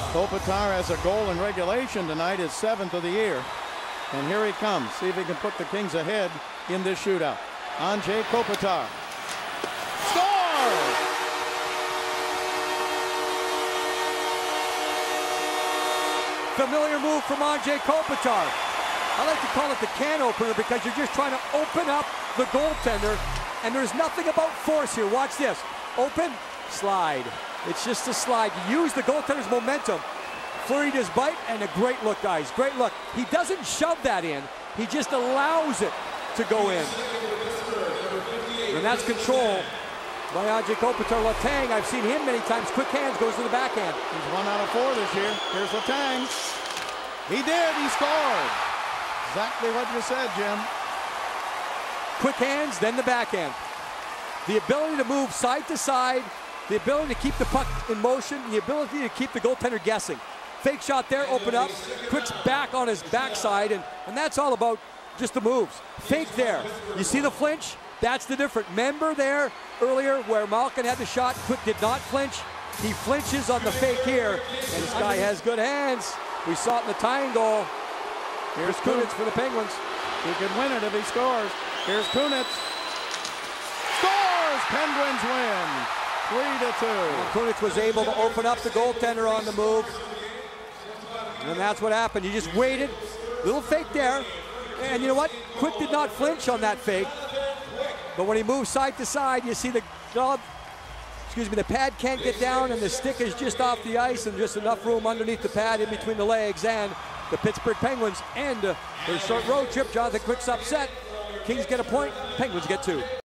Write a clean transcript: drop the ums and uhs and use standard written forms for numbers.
Kopitar has a goal in regulation tonight, his 7th of the year. And here he comes. See if he can put the Kings ahead in this shootout. Andrzej Kopitar. Score! Familiar move from Andrzej Kopitar. I like to call it the can opener because you're just trying to open up the goaltender, and there's nothing about force here. Watch this. Open, slide. It's just a slide. You use the goaltender's momentum. Flurried his bite, and a great look, guys. Great look. He doesn't shove that in. He just allows it to go in. And that's control by Andrzej Kopitar. Letang, I've seen him many times. Quick hands, goes to the backhand. He's 1 out of 4 this year. Here's Letang. He did. He scored. Exactly what you said, Jim. Quick hands, then the backhand. The ability to move side to side, the ability to keep the puck in motion, the ability to keep the goaltender guessing. Fake shot there, open up, Quick's back on his backside, and that's all about just the moves. Fake there. You see the flinch? That's the difference. Remember there earlier where Malkin had the shot, Quick did not flinch. He flinches on the fake here, and this guy has good hands. We saw it in the tying goal. Here's Kunitz for the Penguins. He can win it if he scores. Here's Kunitz. Scores! Penguins win. 3-2. Kunitz was able to open up the goaltender on the move. And that's what happened. He just waited. Little fake there. And you know what? Quick did not flinch on that fake. But when he moves side to side, you see the glove, the pad can't get down, and the stick is just off the ice, and just enough room underneath the pad in between the legs, and the Pittsburgh Penguins end their short road trip. Jonathan Quick's upset. Kings get a point. Penguins get 2.